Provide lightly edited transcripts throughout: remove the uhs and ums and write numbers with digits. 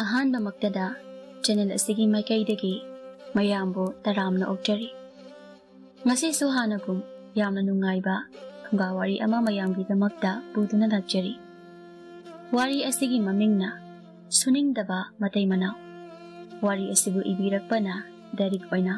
ꯑꯍꯥꯟꯕꯃꯛꯇꯗ channel ꯑꯁꯤꯒꯤ ꯃꯥꯏꯀꯩꯗꯒꯤ ꯃꯌꯥꯝꯕꯨ ꯇꯔꯥꯝꯅ ꯑꯣꯛꯆꯔꯤ꯫ ꯉꯁꯤꯁꯨ ꯍꯥꯟꯅꯒꯨꯝ ꯌꯥꯝꯅ ꯅꯨꯡꯉꯥꯏꯕ ꯐꯨꯡꯒꯥ ꯋꯥꯔꯤ ꯑꯃ ꯃꯌꯥꯝꯒꯤꯗꯃꯛꯇ ꯄꯨꯗꯨꯅ ꯂꯥꯛꯆꯔꯤ꯫ ꯋꯥꯔꯤ ꯑꯁꯤꯒꯤ ꯃꯃꯤꯡꯅ ꯁꯨꯅꯤꯡꯗꯕ ꯃꯇꯩ ꯃꯅꯥꯎ꯫ ꯋꯥꯔꯤ ꯑꯁꯤꯕꯨ ꯏꯕꯤꯔꯛꯄꯅ ꯗꯦꯔꯤꯛ ꯑꯣꯏꯅ꯫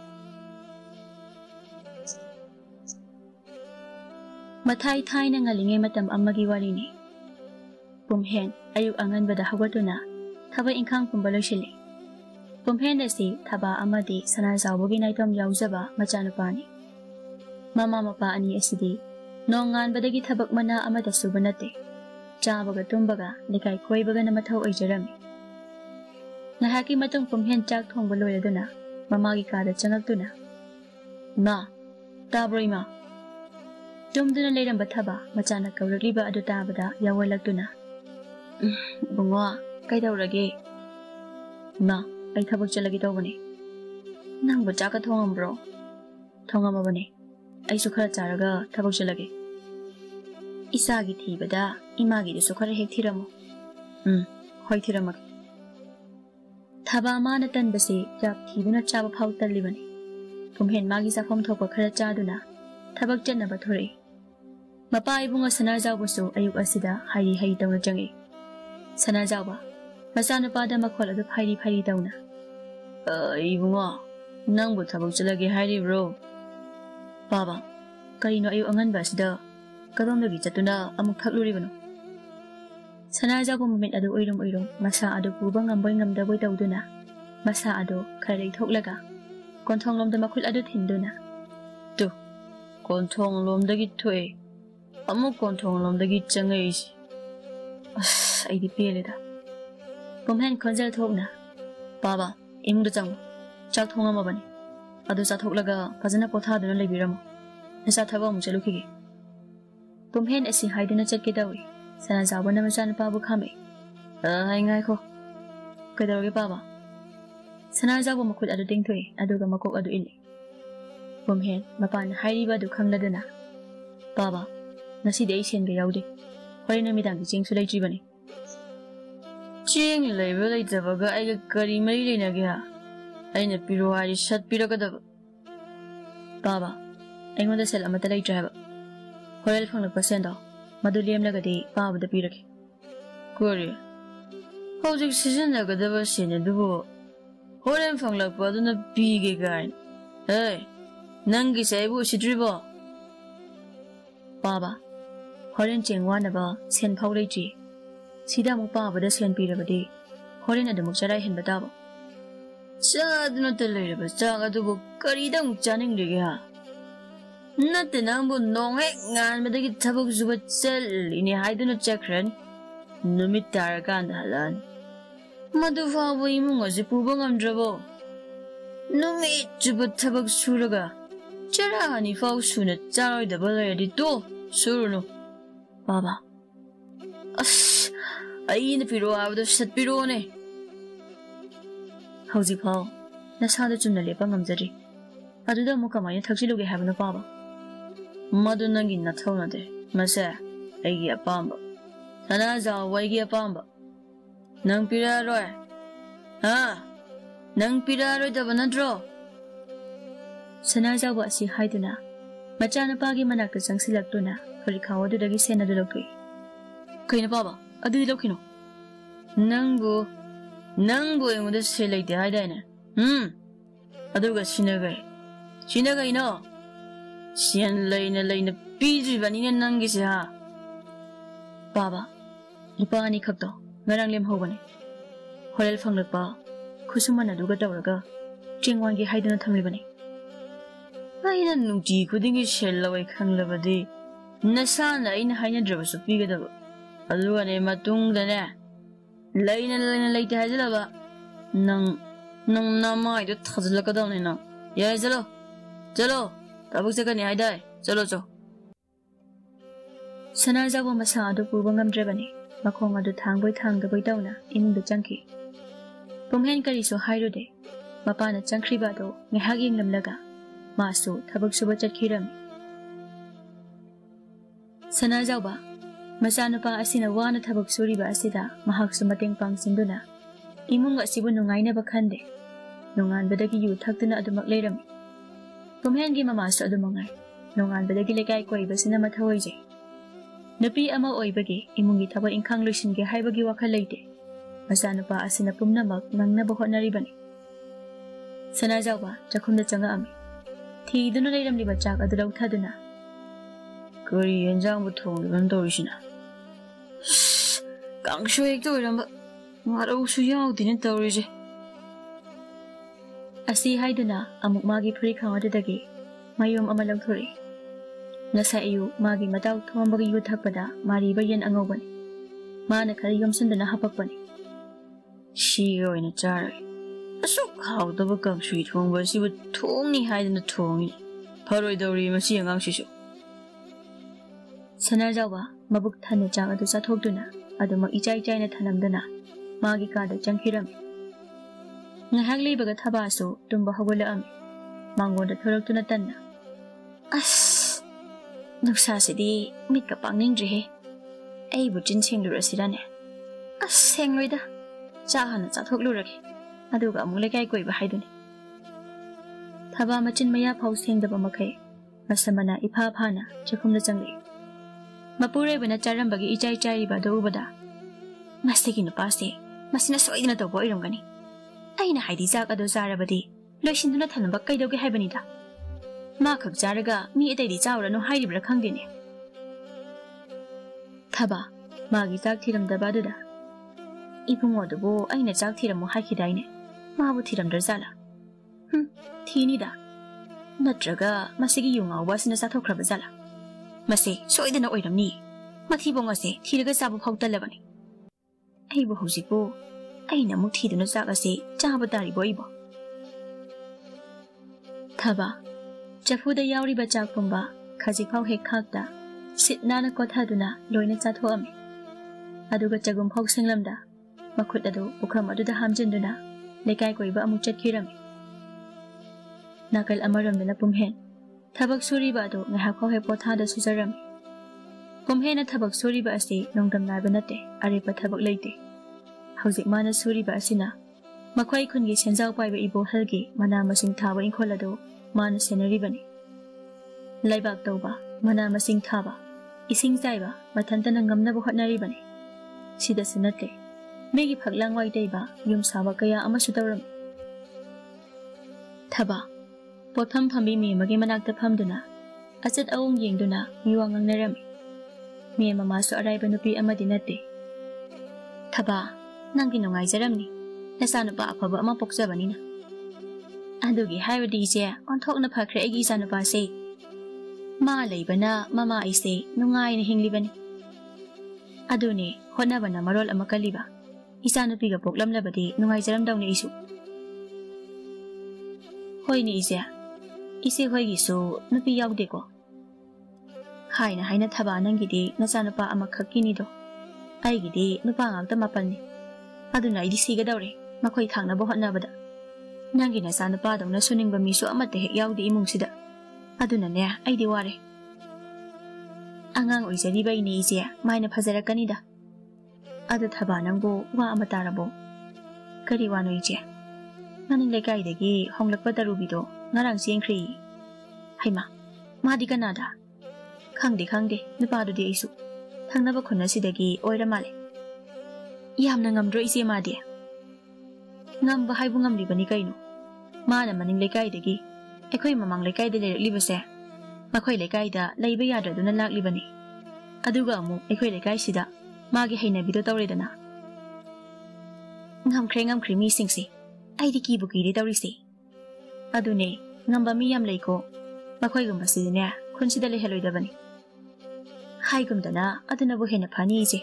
ꯃꯊꯥꯏ ꯊꯥꯏꯅ ꯉꯜꯂꯤꯉꯩ ꯃꯇꯝ ꯑꯃꯒꯤ ꯋꯥꯔꯤꯅꯤ꯫ ꯄꯨꯝꯍꯦꯟ ꯑꯌꯨꯛ ꯑꯉꯟꯕꯗ ꯍꯧꯒꯠꯇꯨꯅ ꯊꯕꯛ ꯏꯪꯈꯥꯡ ꯄꯨꯝꯕ ꯂꯣꯏꯁꯤꯜꯂꯤ꯫ ꯄꯨꯝꯍꯦꯟ ꯑꯁꯤ ꯊꯕꯥ ꯑꯃꯗꯤ ꯁꯅꯥꯖꯥꯎꯕꯒꯤ ꯅꯥꯏꯇꯣꯝ ꯌꯥꯎꯖꯕ ꯃꯆꯥꯅꯨꯄꯥꯅꯤ꯫ ꯃꯃꯥ ꯃꯄꯥ ꯑꯅꯤ ꯑꯁꯤꯗꯤ ꯅꯣꯡꯉꯥꯟꯕꯗꯒꯤ ꯊꯕꯛ ꯃꯅꯥ ꯑꯃꯠꯇ ꯁꯨꯕ ꯅꯠꯇꯦ꯫ ꯆꯥꯕꯒ ꯇꯨꯝꯕꯒ ꯂꯩꯀꯥꯏ ꯀꯣꯏꯕꯒꯅ ꯃꯊꯧ ꯑꯣꯏꯖꯔꯝꯃꯤ꯫ ꯉꯥꯏꯍꯥꯛꯀꯤ ꯃꯇꯨꯡ ꯄꯨꯝꯍꯦꯟ ꯆꯥꯛ ꯊꯣꯡꯕ ꯂꯣꯏꯔꯗꯨꯅ ꯃꯃꯥꯒꯤ ꯀꯥꯗ ꯆꯪꯉꯛꯇꯨꯅ, "ꯏꯃꯥ, ꯇꯥꯕ꯭ꯔꯣ ꯏꯃꯥ?" ꯇꯨꯝꯗꯨꯅ ꯂꯩꯔꯝꯕ ꯊꯕꯥ ꯃꯆꯥꯅ ꯀꯧꯔꯛꯂꯤꯕ ꯑꯗꯨ ꯇꯥꯕꯗ ꯌꯥꯎꯋꯜꯂꯛꯇꯨꯅ, "ꯏꯕꯨꯡꯉꯣ, ꯀꯩꯗꯧꯔꯒꯦ?" "ꯏꯃꯥ, ꯑꯩ ꯊꯕꯛ ꯆꯠꯂꯒꯦ ꯇꯧꯕꯅꯦ." "ꯅꯪꯕꯨ ꯆꯥꯛꯀ ꯊꯣꯡꯉꯝꯕ꯭ꯔꯣ?" "ꯊꯣꯡꯉꯝꯃꯕꯅꯦ. ꯑꯩꯁꯨ ꯈꯔ ꯆꯥꯔꯒ ꯊꯕꯛ ꯆꯠꯂꯒꯦ." "ꯏꯆꯥꯒꯤ ꯊꯤꯕꯗ ꯏꯃꯥꯒꯤꯗꯨꯁꯨ ꯈꯔ ꯍꯦꯛ ꯊꯤꯔꯝꯃꯨ." "ꯍꯣꯏ, ꯊꯤꯔꯝꯃꯒꯦ." ꯊꯕꯥ ꯃꯥꯅ ꯇꯟꯕꯁꯤ ꯆꯥꯛ ꯊꯤꯗꯨꯅ ꯆꯥꯕ ꯐꯥꯎ ꯇꯜꯂꯤꯕꯅꯤ꯫ ꯄꯨꯝꯍꯦꯟ ꯃꯥꯒꯤ ꯆꯥꯐꯝ ꯊꯣꯛꯄ ꯈꯔ ꯆꯥꯗꯨꯅ ꯊꯕꯛ ꯆꯠꯅꯕ ꯊꯣꯔꯛꯏ꯫ ꯃꯄꯥ ꯏꯕꯨꯡꯉꯣ ꯁꯅꯥꯖꯥꯎꯕꯁꯨ ꯑꯌꯨꯛ ꯑꯁꯤꯗ ꯍꯩꯔꯤ ꯍꯩꯔꯤ ꯇꯧꯅ ꯆꯪꯉꯛꯏ꯫ ꯁꯅꯥꯖꯥꯎꯕ ꯃꯆꯥꯅꯨꯄꯥꯗ ꯃꯈꯣꯜ ꯑꯗꯨ ꯐꯩꯔꯤ ꯐꯩꯔꯤ ꯇꯧꯅ, "ꯏꯕꯨꯡꯉꯣ, ꯅꯪꯕꯨ ꯊꯕꯛ ꯆꯠꯂꯒꯦ ꯍꯥꯏꯔꯤꯕ꯭ꯔꯣ?" "ꯕꯥꯕꯥ, ꯀꯔꯤꯅꯣ ꯑꯌꯨꯛ ꯑꯉꯟꯕ ꯑꯁꯤꯗ ꯀꯗꯣꯝꯗꯒꯤ ꯆꯠꯇꯨꯅ ꯑꯃꯨꯛ ꯊꯛꯂꯨꯔꯤꯕꯅꯣ?" ꯁꯅꯥꯖꯥꯎꯕ ꯃꯃꯤꯠ ꯑꯗꯨ ꯎꯏꯔꯨꯝ ꯎꯏꯔꯨꯝ ꯃꯁꯥ ꯑꯗꯨ ꯄꯨꯕ ꯉꯝꯕꯣꯏ ꯉꯝꯗꯕꯣꯏ ꯇꯧꯗꯨꯅ ꯃꯁꯥ ꯑꯗꯨ ꯈꯔ ꯂꯩꯊꯣꯛꯂꯒ ꯀꯣꯟꯊꯣꯡꯂꯣꯝꯗ ꯃꯈꯨꯠ ꯑꯗꯨ ꯊꯤꯟꯗꯨꯅ, "ꯇꯨ, ꯀꯣꯟꯊꯣꯡꯂꯣꯝꯗꯒꯤ ꯊꯣꯛꯑꯦ, ꯑꯃꯨꯛ ꯀꯣꯟꯊꯣꯡꯂꯣꯝꯗꯒꯤ ꯆꯪꯉꯛꯏꯁꯤ. ꯑꯁ, ꯑꯩꯗꯤ ꯄꯦꯜꯂꯦꯗ." ꯄꯨꯝꯍꯦꯟ ꯈꯣꯟꯖꯦꯜ ꯊꯣꯛꯅ, "ꯕꯥꯕꯥ, ꯏꯃꯨꯡꯗ ꯆꯪꯉꯨ. ꯆꯥꯛ ꯊꯣꯡꯉꯝꯃꯕꯅꯤ. ꯑꯗꯨ ꯆꯥꯊꯣꯛꯂꯒ ꯐꯖꯅ ꯄꯣꯊꯥꯗꯨꯅ ꯂꯩꯕꯤꯔꯝꯃꯨ. ꯅꯆꯥ ꯊꯕꯛ ꯑꯃꯨꯛ ꯆꯠꯂꯨꯈꯤꯒꯦ." ꯄꯨꯝꯍꯦꯟ ꯑꯁꯤ ꯍꯥꯏꯗꯨꯅ ꯆꯠꯀꯦ ꯇꯧꯏ꯫ ꯁꯅꯥꯖꯥꯎꯕꯅ ꯃꯆꯥꯅꯨꯄꯥꯕꯨ ꯈꯥꯝꯃꯛꯏ꯫ "ꯉꯥꯏꯈꯣ." "ꯀꯩꯗꯧꯔꯒꯦ ꯕꯥꯕꯥ?" ꯁꯅꯥꯖꯥꯎꯕ ꯃꯈꯨꯠ ꯑꯗꯨ ꯇꯤꯡꯊꯣꯛꯏ ꯑꯗꯨꯒ ꯃꯀꯣꯛ ꯑꯗꯨ ꯏꯜꯂꯤ꯫ ꯄꯨꯝꯍꯦꯟ ꯃꯄꯥꯅ ꯍꯥꯏꯔꯤꯕ ꯑꯗꯨ ꯈꯪꯂꯗꯨꯅ, "ꯕꯥꯕꯥ, ꯉꯁꯤꯗꯤ ꯑꯩ ꯁꯦꯟꯒ ꯌꯥꯎꯗꯦ. ꯍꯣꯔꯦꯟ ꯅꯨꯃꯤꯗꯥꯡꯒꯤ ꯆꯦꯡꯁꯨ ꯂꯩꯇ꯭ꯔꯤꯕꯅꯤ." "ꯆꯦꯡ ꯂꯩꯕ ꯂꯩꯇꯕꯒ ꯑꯩꯒ ꯀꯔꯤ ꯃꯔꯤ ꯂꯩꯅꯒꯦ? ꯑꯩꯅ ꯄꯤꯔꯣ ꯍꯥꯏꯔꯗꯤ ꯁꯠ ꯄꯤꯔꯛꯀꯗꯕ." "ꯕꯥꯕꯥ, ꯑꯩꯉꯣꯟꯗ ꯁꯦꯜ ꯑꯃꯠꯇ ꯂꯩꯇ꯭ꯔꯦ ꯍꯥꯏꯕ. ꯍꯣꯔꯦꯟ ꯐꯪꯂꯛꯄ ꯁꯦꯟꯗꯣ ꯃꯗꯨ ꯂꯦꯝꯂꯒꯗꯤ ꯄꯥꯕꯗ ꯄꯤꯔꯒꯦ." "ꯀꯔꯤ? ꯍꯧꯖꯤꯛ ꯁꯤꯖꯤꯟꯅꯒꯗꯕ ꯁꯦꯟ ꯑꯗꯨꯕꯨ ꯍꯣꯔꯦꯟ ꯐꯪꯂꯛꯄ ꯑꯗꯨꯅ ꯄꯤꯒꯦ ꯀꯥꯏꯅ? ꯅꯪꯒꯤꯁꯦ ꯑꯩꯕꯨ ꯎꯁꯤꯠꯇ꯭ꯔꯤꯕꯣ?" "ꯕꯥꯕꯥ, ꯍꯣꯔꯦꯟ ꯆꯦꯡ ꯋꯥꯅꯕ ꯁꯦꯟ ꯐꯥꯎ ꯂꯩꯇ꯭ꯔꯤ. ꯁꯤꯗ ꯑꯃꯨꯛ ꯄꯥꯕꯗ ꯁꯦꯟ ꯄꯤꯔꯕꯗꯤ ꯍꯣꯔꯦꯟ ꯑꯗꯨꯃꯨꯛ ꯆꯔꯥ ꯍꯦꯟꯕ ꯇꯥꯕ." "ꯆꯥꯗꯨꯅꯇ ꯂꯩꯔꯕ ꯆꯥꯛ ꯑꯗꯨꯕꯨ ꯀꯔꯤꯗ ꯑꯃꯨꯛ ꯆꯥꯅꯤꯡꯗ꯭ꯔꯤꯒꯦ? ꯅꯠꯇꯦ, ꯅꯪꯕꯨ ꯅꯣꯡ ꯍꯦꯛ ꯉꯥꯟꯕꯗꯒꯤ ꯊꯕꯛ ꯁꯨꯕ ꯆꯠꯂꯤꯅꯦ ꯍꯥꯏꯗꯨꯅ ꯆꯠꯈ꯭ꯔꯅꯤ. ꯅꯨꯃꯤꯠ ꯇꯥꯔꯀꯥꯟꯗ ꯍꯜꯂꯛꯑꯅꯤ. ꯃꯗꯨ ꯐꯥꯎꯕ ꯏꯃꯨꯡ ꯑꯁꯤ ꯄꯨꯕ ꯉꯝꯗ꯭ꯔꯕꯣ? ꯅꯨꯃꯤꯠ ꯆꯨꯞꯄ ꯊꯕꯛ ꯁꯨꯔꯒ ꯆꯔꯥ ꯑꯅꯤ ꯐꯥꯎ ꯁꯨꯅ ꯆꯥꯔꯣꯏꯗꯕ ꯂꯩꯔꯗꯤ ꯇꯣ, ꯁꯨꯔꯨꯅꯨ." "ꯕꯥꯕꯥ." "ꯑꯁ, ꯑꯩꯅ ꯄꯤꯔꯛꯑꯣ ꯍꯥꯏꯕꯗꯣ ꯁꯠ ꯄꯤꯔꯛꯑꯣꯅꯦ." "ꯍꯧꯖꯤꯛꯐꯥꯎ ꯅꯁꯥꯗ ꯆꯨꯝꯅ ꯂꯦꯞꯄ ꯉꯝꯖꯗ꯭ꯔꯤ. ꯑꯗꯨꯗ ꯑꯃꯨꯛ ꯀꯃꯥꯏꯅ ꯊꯛꯆꯤꯜꯂꯨꯒꯦ ꯍꯥꯏꯕꯅꯣ ꯕꯥꯕꯥ?" "ꯃꯗꯨ ꯅꯪꯒꯤ ꯅꯊꯧ ꯅꯠꯇꯦ. ꯃꯁꯦ ꯑꯩꯒꯤ ꯑꯄꯥꯝꯕ. ꯁꯅꯥꯖꯥꯎꯕ ꯑꯩꯒꯤ ꯑꯄꯥꯝꯕ. ꯅꯪ ꯄꯤꯔꯛꯑꯔꯣꯏ? ꯅꯪ ꯄꯤꯔꯛꯑꯔꯣꯏꯗꯕ ꯅꯠꯇ꯭ꯔꯣ?" ꯁꯅꯥꯖꯥꯎꯕ ꯑꯁꯤ ꯍꯥꯏꯗꯨꯅ ꯃꯆꯥꯅꯨꯄꯥꯒꯤ ꯃꯅꯥꯛꯇ ꯆꯪꯁꯤꯜꯂꯛꯇꯨꯅ ꯐꯨꯔꯤꯠꯈꯥꯎ ꯑꯗꯨꯗꯒꯤ ꯁꯦꯟ ꯑꯗꯨ ꯂꯧꯊꯣꯛꯏ꯫ "ꯀꯩꯅꯣ ꯕꯥꯕꯥ, ꯑꯗꯨꯗꯤ ꯂꯧꯈꯤꯅꯣ." ꯅꯪꯕꯨ ꯑꯩꯉꯣꯟꯗ ꯁꯦꯜ ꯂꯩꯇꯦ ꯍꯥꯏꯗꯥꯏꯅꯦ? ꯑꯗꯨꯒ ꯁꯤꯅ ꯀꯩꯅꯣ? ꯁꯦꯟ ꯂꯩꯅ ꯂꯩꯅ ꯄꯤꯗ꯭ꯔꯤꯕꯅꯤꯅꯦ ꯅꯪꯒꯤꯁꯦ, ꯍꯥ?" "ꯕꯥꯕꯥ, ꯂꯨꯄꯥ 2 ꯈꯛꯇꯣ ꯉꯔꯥꯡ ꯂꯦꯝꯍꯧꯕꯅꯦ. ꯍꯣꯔꯦꯟ ꯐꯪꯂꯛꯄ ꯈꯨꯠꯁꯨꯃꯟ ꯑꯗꯨꯒ ꯇꯧꯔꯒ ꯆꯦꯡ ꯋꯥꯟꯒꯦ ꯍꯥꯏꯗꯨꯅ ꯊꯝꯂꯤꯕꯅꯤ." "ꯑꯩꯅ ꯅꯨꯡꯇꯤ ꯈꯨꯗꯤꯡꯒꯤ ꯁꯦꯜ ꯂꯧꯋꯦ ꯈꯪꯂꯕꯗꯤ ꯅꯁꯥꯅ ꯑꯩꯅ ꯍꯥꯏꯅꯗ꯭ꯔꯕꯁꯨ ꯄꯤꯒꯗꯕ. ꯑꯗꯨꯒꯅꯦ ꯃꯇꯨꯡꯗꯅꯦ ꯂꯩꯅ ꯂꯩꯇꯦ ꯍꯥꯏꯖꯤꯜꯂꯕ ꯅꯪ ꯅꯃꯥꯏꯗꯣ ꯊꯥꯖꯤꯜꯂꯛꯀꯗꯕꯅꯤ ꯅꯪ. ꯌꯥꯔꯦ, ꯆꯠꯂꯣ. ꯊꯕꯛ ꯆꯠꯀꯅꯤ ꯍꯥꯏꯗꯥꯏ. ꯆꯠꯂꯣ." ꯁꯅꯥꯖꯥꯎꯕ ꯃꯁꯥ ꯑꯗꯨ ꯄꯨꯕ ꯉꯝꯗ꯭ꯔꯕꯅꯤ꯫ ꯃꯈꯣꯡ ꯑꯗꯨ ꯊꯥꯡꯕꯣꯏ ꯊꯥꯡꯗꯕꯣꯏ ꯇꯧꯅ ꯏꯃꯨꯡꯗ ꯆꯪꯈꯤ꯫ ꯄꯨꯝꯍꯦꯟ ꯀꯔꯤꯁꯨ ꯍꯥꯏꯔꯨꯗꯦ꯫ ꯃꯄꯥꯅ ꯆꯪꯈ꯭ꯔꯤꯕ ꯑꯗꯨ ꯉꯥꯏꯍꯥꯛ ꯌꯦꯡꯂꯝꯂꯒ ꯃꯥꯁꯨ ꯊꯕꯛ ꯁꯨꯕ ꯆꯠꯈꯤꯔꯝꯃꯤ꯫ ꯁꯅꯥꯖꯥꯎꯕ ꯃꯆꯥꯅꯨꯄꯥ ꯑꯁꯤꯅ ꯋꯥꯅ ꯊꯕꯛ ꯁꯨꯔꯤꯕ ꯑꯁꯤꯗ ꯃꯍꯥꯛꯁꯨ ꯃꯇꯦꯡ ꯄꯥꯡꯁꯤꯟꯗꯨꯅ Imung asibu nungainaba khande. Nunganbadagi yu thaktuna adumak leirami. Pumhen gi mamasu adumangai. Nunganbadagi lekai koibasina mathawaije. Nupi ama oibagi imungi thaba ingkhang loisinge haibagi wakhal leite. Masanupa asina pumnamak ngangnaba hotnaribani. Sanajawba chakhumda changaami. Thiduna leiramliba chak adu lauthaduna. Kari yenjangbu thongiban tawrisina. Kangshu hekta oiramba marausu yaudina tawrise. Asi haiduna amuk magi phuri khangadudagi mayom ama lauthori. Ngasa ayu magi mataw thombagi yu thakpada mariba yen angobani. Mana khari yomsunduna hapakpani. Shiga oina charai. Asuk haudaba kangshu thongba sibu thongni haiduna thongi. Pharoi dawri masi angang sisu. Sanajawba mabuk thana chang adu chathokduna aduma ichai chaina thanamduna magi kada changkhirami. Ngahak leibaga thabasu tumba hogolaami. Mangonda thoroktuna tanna. As nuksa sidi mitka pangningdrihe. Aibu chinchingdurasirane. As sengloida. Chahana chathokluragi. Aduga amuk lekai koiba haiduni. Thaba machin maya phau sengdaba makai. Masamana ipha phana chakhumda changli. Mapure bana charambagi ichai chai ba do ubada. Mastegi nupasi. Masina soidina to boy romgani. Aina haidi jak ado zarabadi. Loisinduna thanamba kaidoge haibanida. Ma khak jaraga mi edaidi chawranu hairibra khangdine. Thaba magi jak thiramdaba duda. Ibungodubu aina jak thiramu haikidaine. Mabu thiramdar zala. Thinida. Natraga masigi yunga wasina sathokraba zala. Masi soidana oiramni. Mathibongase thiraga sabu phautalabani. Aibu hausipu aina muk thiduna chakase chaba taribo ibo. Thaba chafuda yauriba chakpumba khajifau hek khakta sitnana kothaduna loina chathoami. Aduga chagum phau senglamda makhut adu ukham aduda hamjinduna lekai koiba amu chatkirami. Nakal amaramdana pumhen thabak suriba adu ngahak phau he pothada sujarami. Pumhena thabak suriba ase nongdam naiba nate arepa thabak leite. Hauzik mana suriba asina makhoi khungi senjau paiba ibo halgi mana masing thaba inkholado mana senaribani. Laibak tawba mana masing thaba ising chaiba mathantana ngamnaba hotnaribani. Sida sunate megi phaglang wai deiba yum saba kaya amasu tawram. Thaba potham phambi mi magi manakta phamduna achat awung yengduna miwangang narami. Mi mamasu araiba nupi amadi nate. Thaba nangi nungai jaramni nasanupa afaba ama pokjabanina. Adugi haibadi je onthokna phakre egi sanupa se. Ma leibana mama aise nungai na hinglibani. Aduni hotnabana marol ama kaliba. Isanupiga poklamlabadi nungai jaramdawni isu. Hoini ise hoigi su nupi yaude ko. Haina thaba nangidi nasanupa ama khakinido. Aigidi nupa ngakta mapalni. Aduna idi sigadawre makhoi thangnaba hotnabada. Nangi nasanupa dawna suningba misu amate hek yaude imungsida. Aduna ne aidi ware. Angang oijariba ini ise maina phajarakanida. Adu thaba nangbo wa amatarabo. Kari wano ije. Naning lekaidagi honglakpa darubido ngarang siengkhri. Haima madi kanada. Khangde nupadu di isu. Thangnaba khunna sidagi oira male. Yamna ngamdro ise madi. Ngamba haibu ngamribani kaino. Mana maning lekaidagi ekhoi mamang lekaida lereklibase. Makhoi lekaida leiba yadraduna laklibani. Aduga amu ekhoi lekai sida magi hainabido tawredana. Ngamkhri mi singsi. Aidi kibu kiri tawrisi. Adune ngamba mi yam leiko. Makhoi gumba sidine khunsida leheloidabani. Haigumdana aduna bu hena phani ije.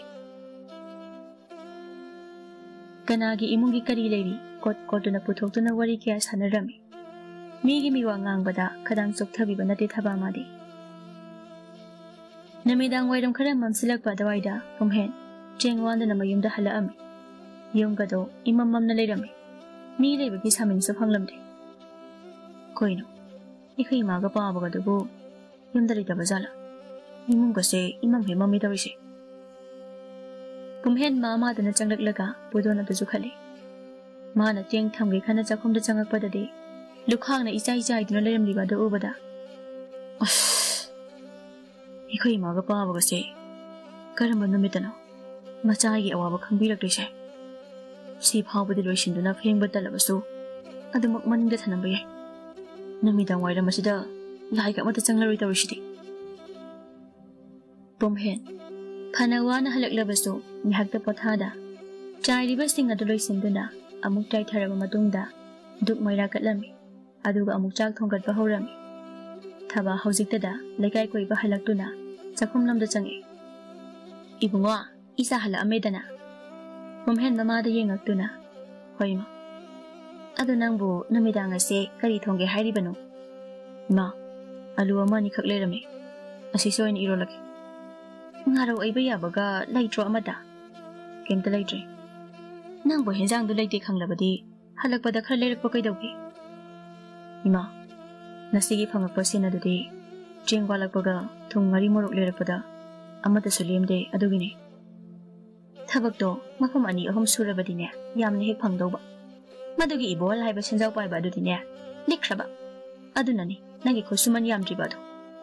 Kanagi imungi kari leiri koduna puthokduna wari kya sanarami. Migi miwa ngangbada kadang sokthabiba nate thaba madi. Namidang wairam khara mamsilakpa dawaida pumhen chengwandana mayumda halaami. Yumgado imamamna leirami. Mi leibagi saminsu phanglamde. Koino ikhai maga paabagadubu yumda leidaba zala. Imungase imam he mami tawise. Pumhen mama dana changlaklaga budona duju khale. Mana tiang thamge khana chakhum da changakpadadi lukhangna ichai iduna leremliba da ubada ikhoi maga pawaga se karamba numitana machagi awaba khangbirakrise si phawbadi loisinduna phengba talabasu adumak maningda thanamba yai namidang wairam asida laiga mata changlaroi tawrisidi Pumhen phanawana halaklabasu mihakta pothada chairiba singa du loisinduna amuk tai tharaba matungda duk maira katlami aduga amuk chak thonggatba horami thaba hojiktada lekai koiba halaktuna chakhum namda changi ibungo isa hala amedana Pumhen mama da yengaktuna hoima adu nangbu namidang ase kari thongge hairibanu ma alu amani khaklerame asi soin irolake ngaro aiba yabaga laitro amada kemta laitre nangbo henjang du laite khanglabadi halakpada khar lerakpa kaidaugi ima nasigi phangakpa senadudi jengwalakpaga thungari morok lerakpada amata sulemde adugine thabakto makham ani ahum surabadine yamne hek phangdauba madugi ibol haiba senjau paiba adudine likhraba adunani nangi khosuman yamdribadu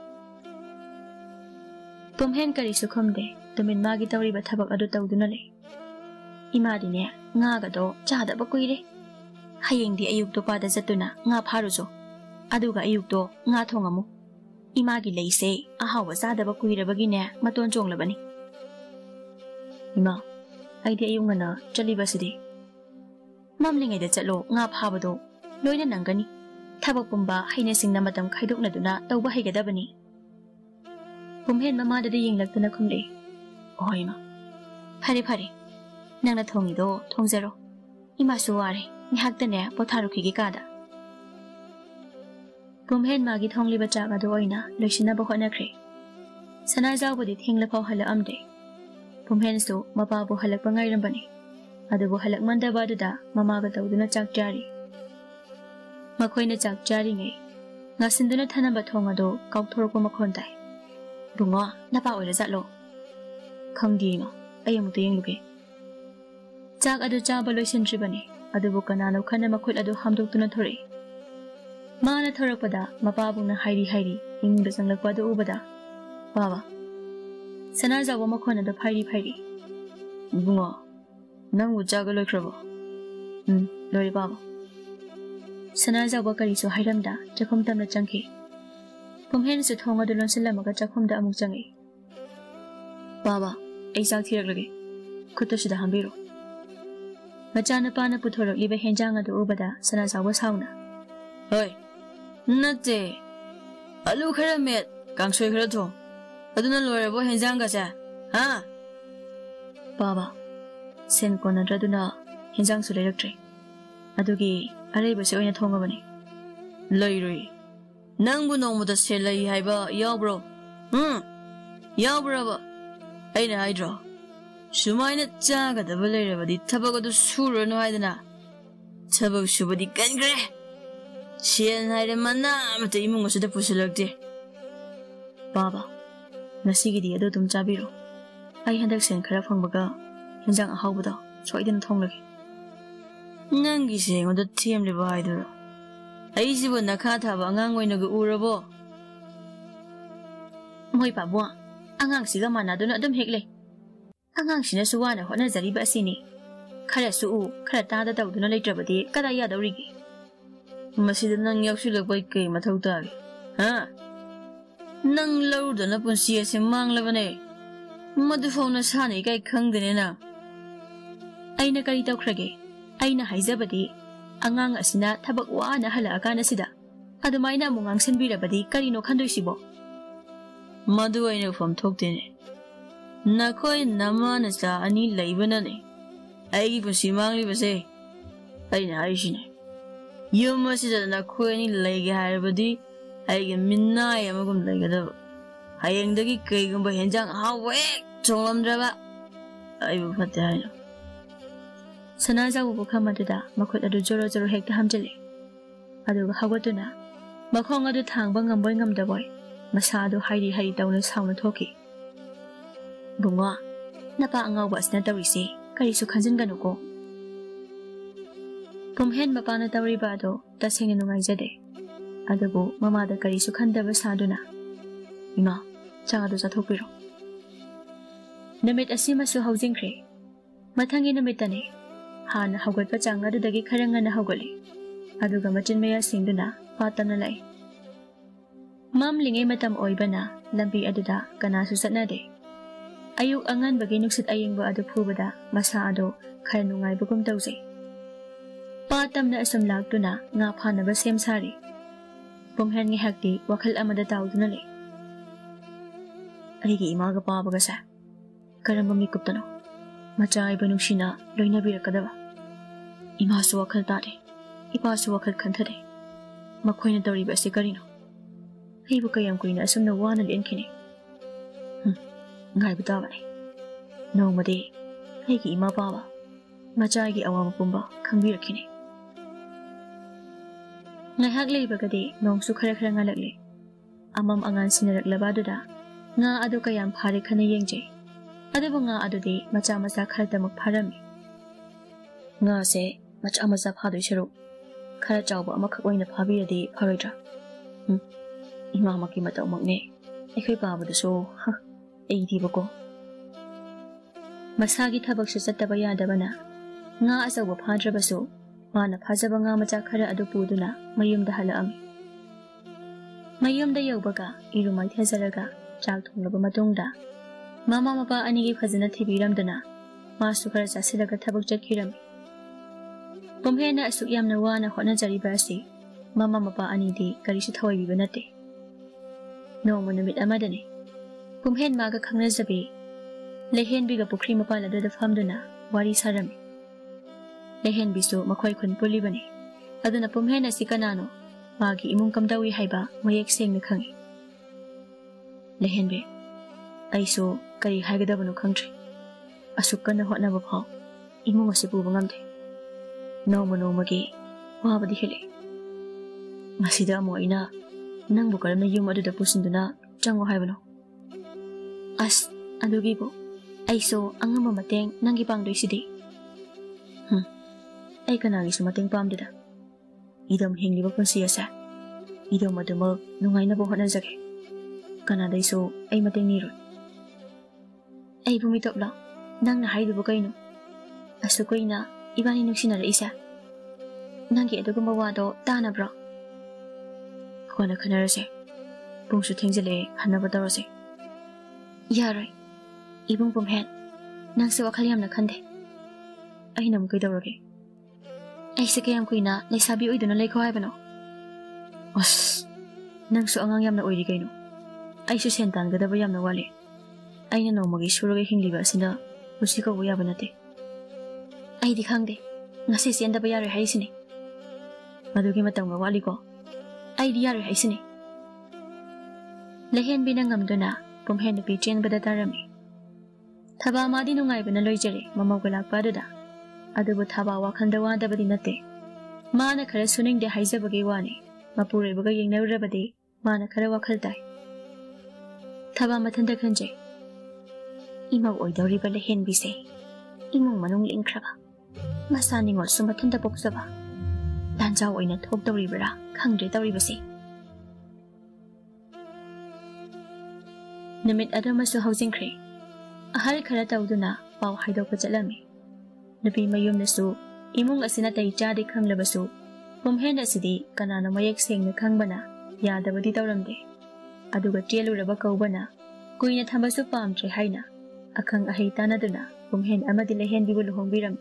Pumhen kari sukhumde tumin magi tawriba thabak adu tawduna le imadine nga ga do chada ba kuire hayengdi ayuk to pada zatuna nga pharujo aduga ayuk to nga thongamu imagi leise ahawa chada ba kuire bagine maton chonglabani ima aidi ayung na chaliba sidi mamlingai da chalo nga phabado loina nangani thabak pumba haine singna matam khaidokna duna tawba haigadabani Pumhen mama da yinglaktuna khumle oima phare nangna thongido thongjaro ima suware nihaktane potharukigi kada Pumhen magi thongliba chaga do oina loisina ba honakre sana jawbodi thengla phaw hala amde Pumhen su mapa bo halak pangai rambani adubo halak manda baduda mama ga tawduna chak jari makhoina chak jari ngai ngasinduna thanaba thongado kaukthorko makhontai Bungo napa oila zatlo khangdi ma ayam te yengluge chak adu chaba loisindribani adubu kanano khana makhut adu hamdoktuna thore mana thorakpada mapabungna hairi ingda changlakpa du ubada baba sanar jawa makhona da phairi bungo nangbu jaga loikrabo lori baba sanar jawa kari so hairamda chakhum tamna changki Pumhen su thonga du lonsilamaga chakhumda amuk changi baba ai chak thiraklage khutta sida hambiro machana pana puthorok liba henjanga du ubada sana jawa sauna hoi natte alu khara met kangsoi khara thong aduna lorabo henjanga cha ha baba sen kona draduna henjang su leraktre adugi areiba se oina thongabani loiroi Nangbu nongmuda selai haiba yawbro yawbraba aina haidro sumaina chaga da balairabadi thabagadu surano haidana thabag subadi kangre sien haire manna amata imunga suda pusilakte baba nasigidi adu tum chabiro ai handak sen khara phangbaga henjang ahawbada soidana thonglage nangi sengoda themliba haiduro Aisibu nakata ba angang oina gu urabo Moi pabwa angang siga manaduna adum hekle angang sina suwana hona zariba asini khara su u khara tada tawduna leitrabadi kada ya dawrigi masida nang yaksulakbai kai mathau tagi ha nang lawdana punsi ase manglabane madu fauna sane kai khangdene na aina kari tawkhrage aina haijabadi Angang asina thabak wana hala akana sida adumaina mungang sinbirabadi karino khandoisibo madu aina fam thoktene nakoi namana sa ani laibana ne aigi pusi mangli base aina haishine yuma sida nakoi ni laige harabadi aigi minna yamagum laigadaba hayengdagi kaigumba henjang hawe chonglamdraba aibu fatte haino Sana jawu bukhamadada makhut adu joro hekta hamjale aduga hawatuna makhong adu thangba ngamboi ngamdaboi masa adu hairi tawna sauna thoki bunga napa angawba asna tawisi kari su khanjinganuko Pumhen mapana tawriba ado tasengna nungaijade. Adubu mamada karisu khandaba saduna. Ima, chagado chathokpiro. Namit asimasu haujingkhre. Mathangi namitane. Hana haugatpa chang adudagi khara ngana haugali. Aduga machin maya singduna patana lai. Mam lingai matam oibana lambi aduda kanasu satnade. Ayuk angan bagi nuksit ayingba adu phubada masa ado khara nungaibagum tawjai. Patamna asam lagtuna nga phanaba sem sari. Pumhen ngi hakti wakhal amada tawduna le. Aigi imaga pabaga sa. Karamba mikuptano. Macha iba nuksina loina birakadaba. Imasu wakhal tade. Ipasu wakhal khanthade. Makhoina tawriba ase karino. Aibu kayam kuina asumna wana lenkine. Ngai butabane. Nomade aigi ima baba. Macha igi awama pumba khangbirakine. Ngahak leibagadi nongsu khara khara ngalakle. Amam angan sinaraklabaduda nga adu kayam phare khana yengjai. Adubu nga adudi macha macha kharatamuk pharami. Nga se macha macha phadoi sharuk khara chawba amakhak oina phabiradi pharoidra. Ima maki mataw magne. Aikhoi pabudaso ha eidibako. Masagi thabak su chattaba yadabana nga asawba phadrabasu mana phajaba nga macha khara adu puduna mayumda halaami. Mayumda yawbaga irumai thazaraga chak thonglaba matungda mama mapa anigi phajana thibiramdana masu khara chasilaga thabak chakhirami. Pumhena asuk yamna wana hotnajariba asi mama mapa anidi karisu thawaibiba nate. Noma numit amadane Pumhen maga khangnajabi lehen biga pukri mapala da famduna wari sarami. Lehen bisu makhoi khun pulibani. Aduna Pumhen asi kanano magi imung kamdawi haiba mayek sengna khangi. Lehen be aiso kari haigadabanu khangtri. Asuk kana hotnaba phau imung asi puba ngamde. Noma nomagi wabadi hele. Masida amo ina nangbu karamna yum aduda pusinduna chango haibano. As adugibo aiso angama mateng nangi pangdoi sidi. Ai kanagi su mateng pamdida. Idam hingliba punsi asa. Idam aduma nungaina bo hotnajage. Kanadai so ai mateng niroi. Ai bumitopla nangna haidubo kaino. Asu koina ibani nuksinara isa. Nangi adugumba wado tanabra. Kona khanarase. Pungsu thengjale hanaba darase. Yarai. Ibung Pumhen. Nang se wakhal yamna khande. Ai nam kai dawrage. Ai se kayam kuina laisabi oiduna leikho haibano. Os. Nang su angang yamna oiri kaino. Ai su sentan gadaba yamna wale. Ai na nomagi suroge hingliba sina musika bo yabanate. Ai di khangde. Ngasi sendaba yare haisini. Madugi matanga wali ko. Ai di yare haisini. Lehen binangamduna Pumhen nupi chenbada tarami. Thaba madi nungaibana loijare mamawgalakpaduda. Adubu thaba wakhanda wadabadi nate. Mana khara suningde haijabagi wani. Mapurebaga yengnawrabadi mana khara wakhal tai. Thaba mathanda khanje. Imaw oidawriba lehen bise. Imung manung lingkraba. Masaningol sumathanda poksaba. Lanjaw oina thokdawribara khangre tawribase. Namit adamasu haujingkhre. Ahal khara tawduna paw haidokpa chalami. Nupi mayumnasu imung asina tai chadi khanglabasu Pumhen asidi kanana mayek sengna khangbana yadabadi tawramde. Aduga tieluraba kaubana kuina thambasu pamtre haina akhang ahei tanaduna Pumhen amadi lehen bibu luhongbiram.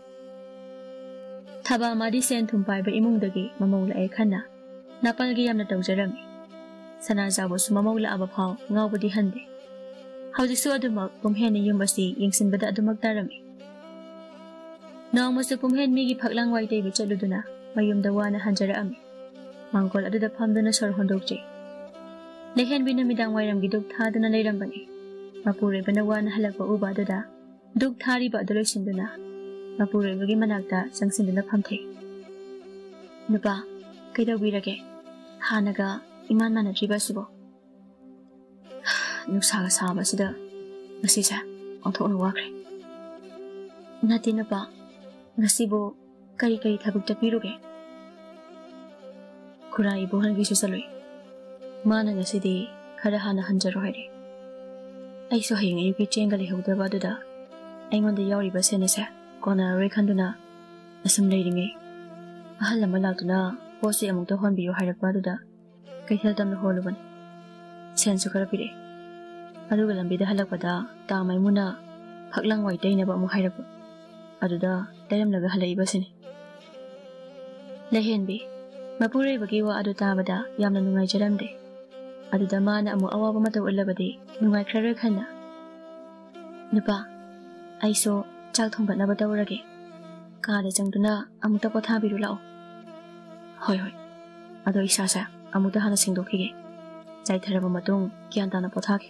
Thaba madi sen thumpaiba imungdagi mamawla e khana napalgi yamna tawjarami. Sana jabosu mamawla aba phau ngawbadi hande. Haujisu adumak Pumhen yum asi yengsinbada adumak tarami. Nongmasu Pumhen migi phaklang waitei bi chaluduna mayumda wana hanjaraami. Mangkol aduda phamduna sor hondokje. Lehen bi namidang wairamgi duk thaduna leirambani. Mapurebana wana halakpa uba aduda duk thariba aduloisinduna Mapurebagi manakta sangsinduna phamthei. Nupa kaidawbirage hanaga iman manadriba subo. Nuksaga saba sida ngasisa onthokna wakre. Nati napa ngasibo Kari kari thabuk takpiruge. Khura ibuhan gisu salui. Mana ngasidi khara hana hanjaro haire. Aiso hayeng ayuki chenga lehudaba aduda aingonda yauriba senese kona roi khanduna asum leiringe ahal lama lautuna posi amukta honbiyo hairakpa aduda kaithal tamna holubani sensu khara pire aduga lambida halakpada ta maimuna phaklang wai tainaba amu hairakpa aduda tairamlaga halaiba sini lehenbi mapurei bagi wa adu tabada yamna nungai jaramde aduda mana amu awaba mata ulabadi nungai khrare khanna nupa aiso chak thonggatnaba tawrage kaada changduna amuta pothabiru lao hoi hoi ado isasa amuta hana singdokhige jaitharaba matung kyan tana pothage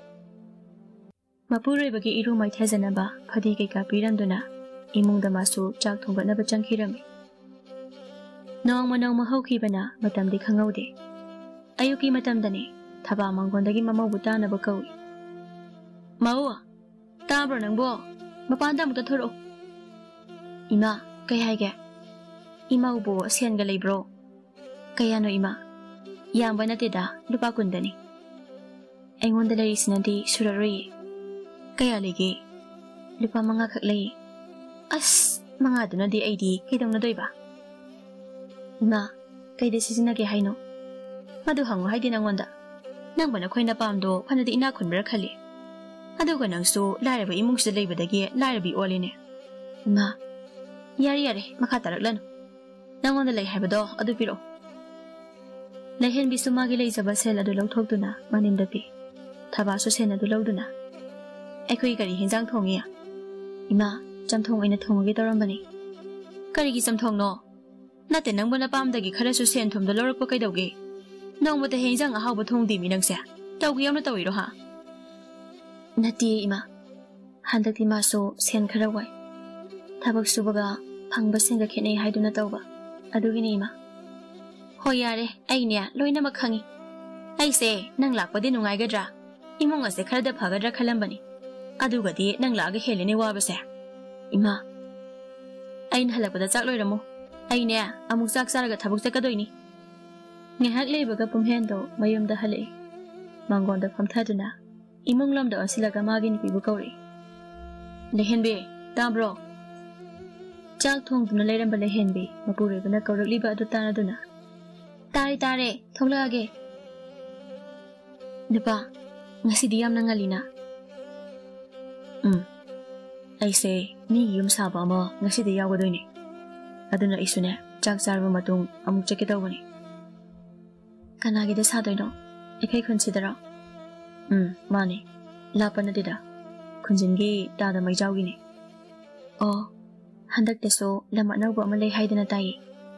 mapurei bagi iru mai thajanaba phadi ke ka piramduna imungda masu chak thonggatnaba changkhirami nongma haukhibana matamdi khangaude ayuki matamdani thaba mangondagi mamau butanaba kawi mau tabro nangbo mapanda amukta thoro ima kai haige ima ubo senga leibro kayano ima yamba nateda lupa kundani aingonda lei sinandi suraroi kaya lege lupa manga khak lei as manga dunadi aidi kidongna doiba ima kaide sisina ke haino madu hango haidi nangonda nang bana khoina pamdo phanadi ina khunbra khali aduga nangsu lairaba imungsi leibadagi lairabi oline ma yare makha taraklan nangonda lei haibado adu piro lehen bisumagi leijaba sel adu lawthokduna manimdapi thabasu sen adu lawduna ekhoi gari hinjang thongiya ima chamthong aina thongagi torambani karigi chamthongno nate nangbana pamdagi kharasu sen thomda lorakpa kaidawge nongmata hinjang ahawba thongdi mi nangse tawgi yamna tawiro ha nati ima handakti maso sen kharawai thabak subaga phangba singa khenei haiduna tawba adugini ima hoyare aine loina makhangi aise nang lakpadi nungai gadra imong ase kharada phagadra khalambani adugadi nang laga helene wabase ima ain halakpada chak loiramo aine amuk chak saraga thabuk chakadoini ngehak leibaga pumhendo mayumda halei mangonda phamthaduna imonglamda asilaga magin pibu kauri lehenbe tabro chak thongduna leiramba lehenbe mapurebana kaurakliba adu tanaduna tare tholage nupa ngasidi yamna ngalina aise ni yum saba ma ngasidi yawadoini aduna isune chak charba matung amuk cheke tawbani kanagi de sadoino ekai considera mani lapana dida kunjingi tada maijawgi ni o handak teso lama nawba amalai haidana tai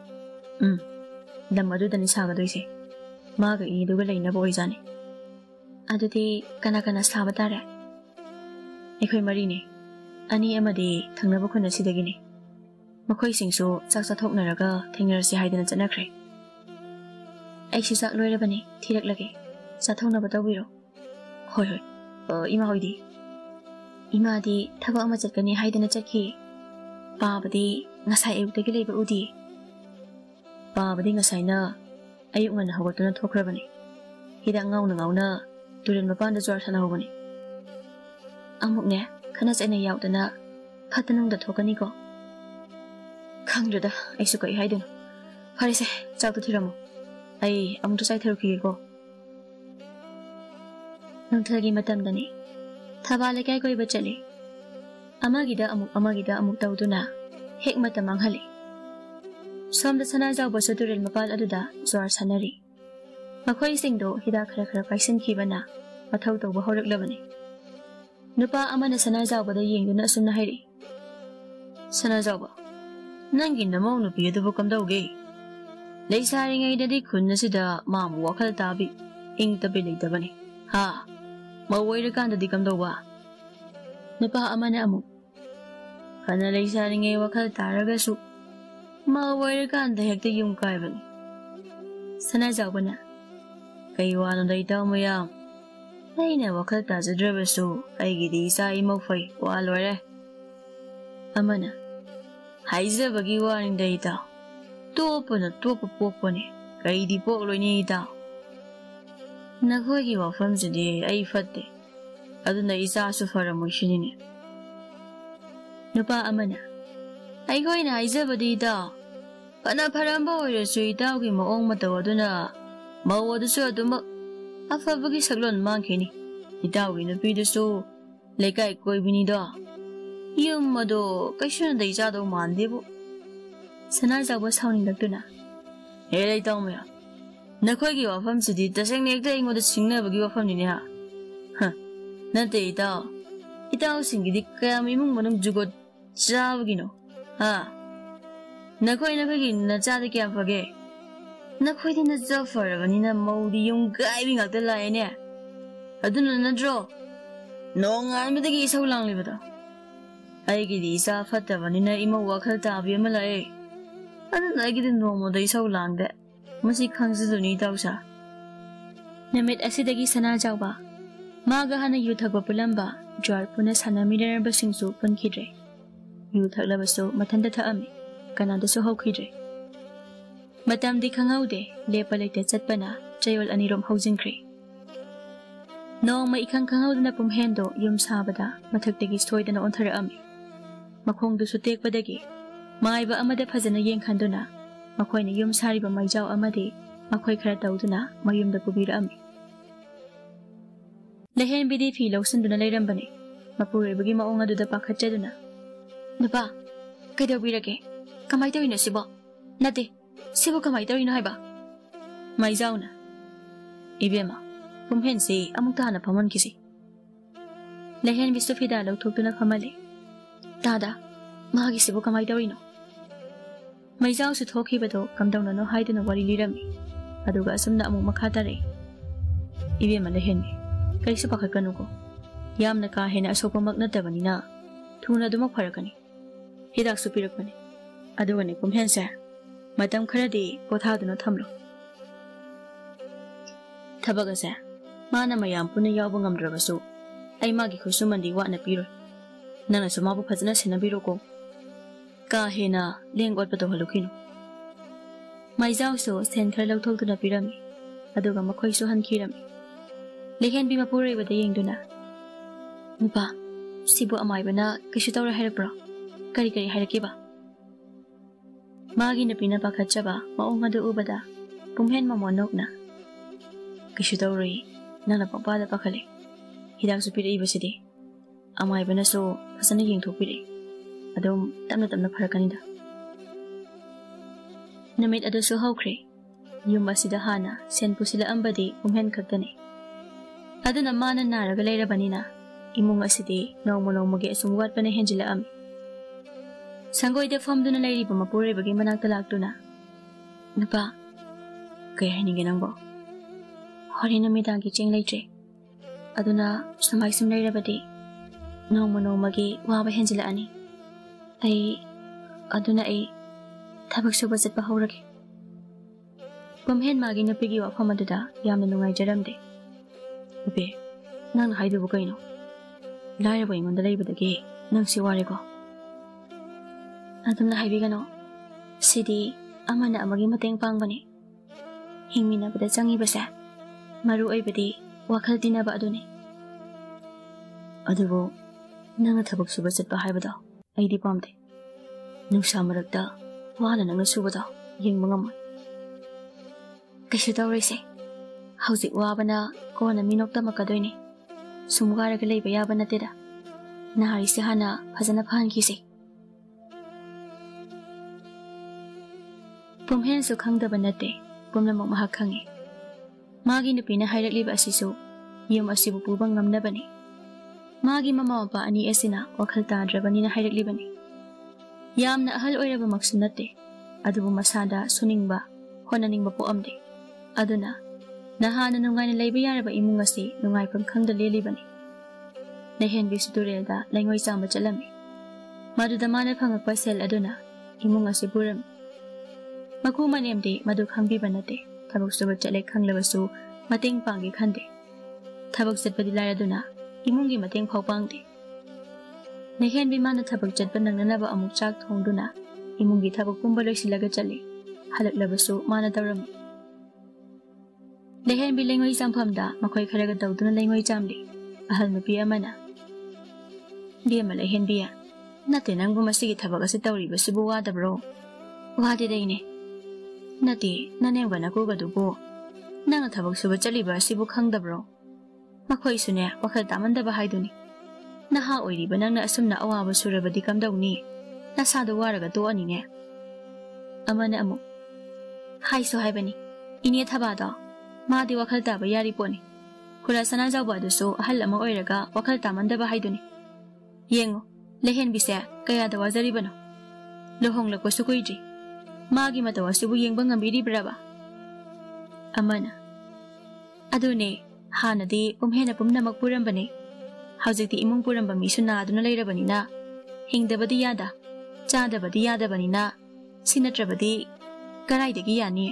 lam adudani sagadoise maga iduga leinaba oijani adudi kana saba tare ekhoi marini ani amadi thangnaba khuna sidagini makhoi singsu chak chathoknaraga thengnarasi haidana chanakre aisi chak loirabani thiraklage chathoknaba tawbiro hoi ima hoidi ima di thaba ama chatkani haidana chakhi babadi ngasai ayuktagi leiba udi babadi ngasaina ayuk ngana hawatuna thokrabani hida ngauna turen mapanda jwar thana hobani amukne khana chaina yaudana phatanungda thokani ko khangruda aisu kai haidun pharise chaktu thiramo ai amtu chai therukhi ko nangthagi matamdani thaba lekai koi bachali amagida amuk tawduna hek matamang hali somda sana jaw basaturel mapal aduda jwar sanari makhoi singdo hida khara paisin khibana mathau tawba horaklabani nupa amana sana jaw bada yengduna sumna hairi sana jaw ba nangi namau nupi adubu kamdawge leisari ngai dadi khunna sida mamu wakhal tabi ing tabi leidabani ha mawoira kanda di kamdawba nupa amana amuk kana leisari ngai wakhal taragasu mawoira kanda hekta yum kaibani sana jaw bana kai wano daitaw mo yam aina wakhal tajadrabasu aigidi isa imawfai wa lore amana Haizabagi warinda itaw. Topa na topa pokpa ni. Kay di poklo niya itaw. Nakoy wafam sidi ay fatte. Aduna isa sufara mo shinini. Nupa ama na. Ay koy na haizabadi itaw. Pana paramba oirasu itaw ki maong matawa aduna. Mawado su aduma. Afabagi saglon mankini. Itaw ki napido su. Lekay koy binida. Yung mado kaysyo na day jadaw mandi po. Sanar zawa sauning lagduna. Helay itaw mo ya. Nakoy ki wafam sidi tasang niyagda ingo da singna bagi wafam nini ha. Nante itaw. Itaw singgidik kaya mimong manong jugot jabagi no. Ha. Nakoy ki najada kaya pagi. Nakoy di najafara bani na maudi yung gaibi ngagda layan niya. Aduna nadro. Noong madagi isaw lang libata. Ay gidi isa fata bani na imaw wakal tabi malay. Aduna ay gidi noong mo da isaw lang de. Masih khangsidu ni daw siya. Namit asidagi sana jaw ba? Magahan na yuthag papulamba, jar puna sana mineral basingsu pankidre. Yuthag labaso matanda taami, kananda so hawkidre. Matam di kangaw de, lepalite tsatpa na, jayol anirom hawzingkri. Noong maikang kangaw na pumhendo yung sabada, matagdagi soy na ontara ami. Makong dusutek padagi, maayba amada pazana yengkando na, makoy na yung sariba may jaw amadi, makoy karataw na mayum da pubira ami. Lahen bidi filaw sundo na layram bani, mapuri bagi maong adu da pakatsa na. Napa, kay daw birage, kamay daw na sibo. Nati, sibo kamay daw na ba? May jaw na. Ibema, pumhen si among tahan na paman kisi. Lahen bisto fidalaw tugto na kamali. Dada, mahagi sibo kamay daw no. May jaw su thoki ba to kam daw na no hay na wari lirami. Aduga asam na among makatare. Ibema lahen ni. Kay sa pakagano ko. Yam na kahe na aso pamagnata ba ni na. Tuna dumakpara ka ni. Hidak su pirak ba ni. Aduga ni pumhen sa. Madam kara di pothado na thamlo. Tabaga sa. Mana mayam puna yaw bang amdra baso. Ay magi ko sumandi wa na piro. Nana sumabu pazana sinabiro ko. Kahe na lenggot pa to halukino. May jaw so sentral law tol to na pirami. Aduga makoy so han kirami. Lehen bi mapuri ba dayeng duna. Nupa, sibo amay ba na kasi tawra harap bro. Kari-kari harap ba? Magi na pinapakatsa ba, maong nga doon ba da, pumhen mamonok na. Kasi tawra na napagpada pa kali. Hidak supira iba sidi. Amay ba na so, pasan naging tupiri. Adong tam na para kanida. Namit ado so hawkri. Yung masidahana, sen po sila ambadi pumhen kagdani. Ado na manan naragalay rabanina. Imong asidi, naong magi asumugat pa na henjila ami. Sanggoy de fam doon na layri pa mapuri bagi manang talagto na. Napa, kaya hinigin ang bo. Hori na may dagi ching laytre. Ado na sumaysim layra badi. Naong magi waba henjila ani. Ay, ado na ay, tabag subas at pahurag. Pumhen magi na pigiwa pamadada, yaman nungay jaramde. Ubi, nang nakaido ba kayo no? Lara ba yung mandalay ba dagi, nang siwari ko? Atam na kaibigan no? Sidi, ama na amagi mateng pang ba ni? Hingmi na ba da sangi ba sa? Maruay ba di, wakal di na ba ado ni? Ado bo, nang natabag subas at bahay ba daw? Ay di pamde. Nung sa maragda, wala nang nasuba daw, yung mga man. Kasi daw rese, hauzik wa ba na ko na minok da makadoy ni. Sumugara galay bayaban na tira. Nahari si Hana, hazanapahan kisi. Pumhen so kang da banate, pumlamang mahakhangi. Magi na pinahayrak liba asiso, yung asibo pubang ngam na ba ni. Magi mamawapa ani esina wakal tadra ba ni na hayrak liba ni. Yam na ahal oira ba magsunate, ado masada suning ba, honaning ba po amde. Ado na, nahana nungay na laybayara ba imong ngasi nungay pagkang dalili ba ni. Nahen bisudurel da langoy sama jalami. Madudamana pangagpasel ado na, imong ngasi buram. Magkuman emde madukhang biba nate, tabag subag jalek hang labaso, mating pangi kande. Tabag sad padilara do na, imong gimating pawpangde. Nahen bimana tabag jad pa nang nanaba amok chak thong do na, imungi thabak pumba loisilaga chali halaklabasu mana tawrami lehenbi lengoi champhamda makhoi kharaga tawduna lengoi chamli ahal nupi amana bema lehenbi ya nate nangbu masigi thabak ase tawribasibu wadabro wadi deine nate nanengba nakuga dubu nang thabak suba chaliba asibu khangdabro makhoi sune wakhal tamandaba haiduni naha oiriba nangna asumna awaba surabadi kamdawni nasadu waraga to anine amana amu haiso haibani ine thabada madi wakhal taba yari poni khura sana jawba dusu ahal ama oiraga wakhal tamandaba haiduni yengo lehen bise kaya da wazari bano lohong la kosu koiji magi mata wasibu yengba ngambiri braba amana adune hanadi umhena pumna makpuram bane haujiti imung puram ba misuna aduna leirabani na hingdabadi yada chadabadi yadabani na sinatrabadi karaidagi yani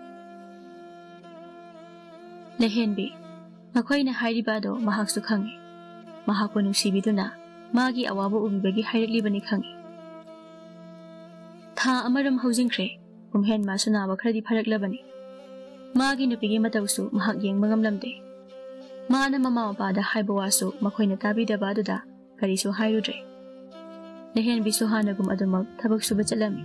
lehenbi makoina hairibado mahaksu khangi mahako nungsibiduna magi awabu ubibagi haireklibani khangi tha amaram haujingkhre umhen masuna ba khradi pharaklabani magi nupigi matawsu mahak yengba ngamlamde mana mama mapada haibawasu makoina tabidaba aduda karisu hairudre lehenbi suhanagum adumak thabak suba chalami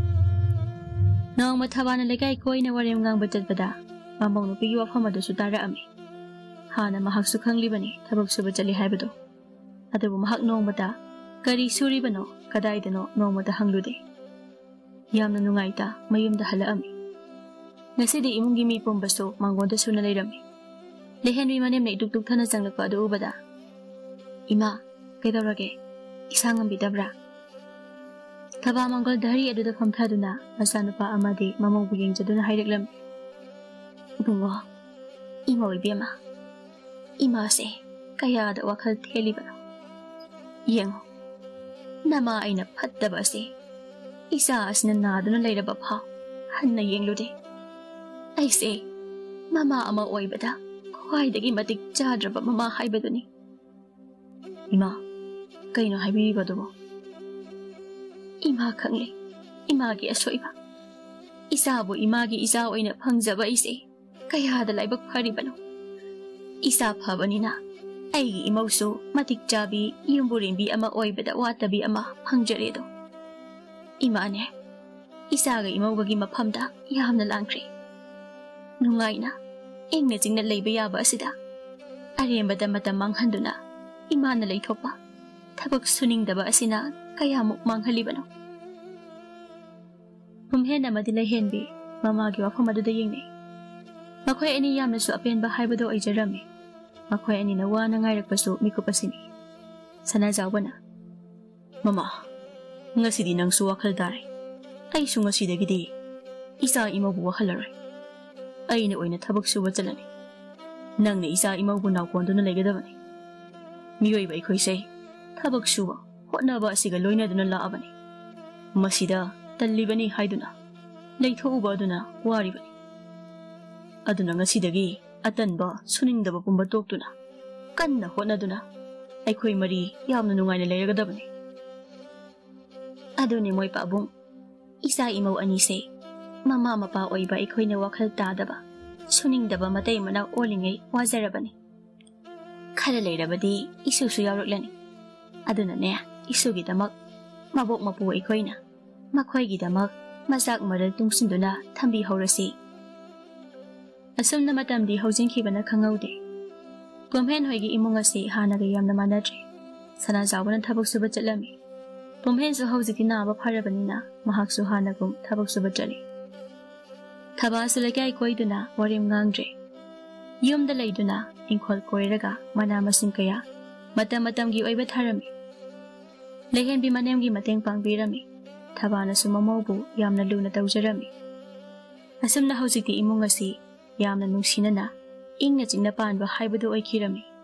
nong mathabana lekai koina warem ngang batbada mamong nupigi wafam adusu taraami hana mahak su khanglibani thabak suba chali haibado adubu mahak nong mata kari suribano kadaidano nong mata hanglude yamna nungaita mayumda halaami ngasidi imungi mi pombaso mangonda suna leirami lehenbi manem ne duk thana changlakpa adu ubada ima kedaurage isangam bidabra thaba mangal dhari aduda phamthaduna masanupa amadi mamong buging jaduna haireklam bungo ima oibema ima se kaya da wakhal theliba yengo nama aina phattaba se isa asna naduna leiraba pha hanna yenglude aise mama ama oibada khwaidagi matik chadraba mama haibaduni ima kaino haibiribadubo ima khangle imagi asoiba isabu imagi isa oina phangjaba ise kayada laibak pharibano isa phabanina aigi imausu matik chabi yumburimbi ama oibada watabi ama phangjaredo imane isaga imaubagi maphamda yamna langkre nungaina engna jingna leiba yaba asida arembada matam manghanduna imana leithokpa thabak suningdaba asina kayamuk manghalibano umhena madila henbi mamagi wafam aduda yengne makhoi ani yamna su apenba haibado aijarami makhoi ani na wana ngairakpasu mikupasini sana jawbana mama ngasidi nangsu wakhal dare ai su ngasidagidi isa imabu wakhalaroi aina oina thabak suba chalani nangna isa imabu nawkonduna legadabani miyoi bai khoise thabak suba hotnaba asiga loina duna laabani masida tallibani haiduna leithoba aduna waribani aduna ngasidagi atanba suningdaba pumba toktuna kanna hotnaduna aikhoi mari yamna nungaina leiragadabani aduni moi pabung isa imau anise mama mapa oiba ikhoina wakhal tadaba suningdaba matei mana olingai wajarabani khala leirabadi isusu yawraklani aduna ne isugi damak mabok mapu ikhoina makhoi gi damak mazak maral tungsinduna thambi horasi asumna matamdi hojingkhibana khangaude pomhen hoigi imungasi hanaga yamna manadre sana jawbana thabak suba chalami pomhen su hojiki na ba pharabanina mahaksu hanagum thabak suba chali thaba sulakai koiduna warim ngangdre yumda leiduna ingkhol koiraga mana masing kaya matam matamgi oiba tharami lehenbi manemgi mateng pangbirami thabana sumamobu yamna luna tawjarami asumna hojiki imungasi yamna nungsinana ingna chingna panba haibadu oikhirami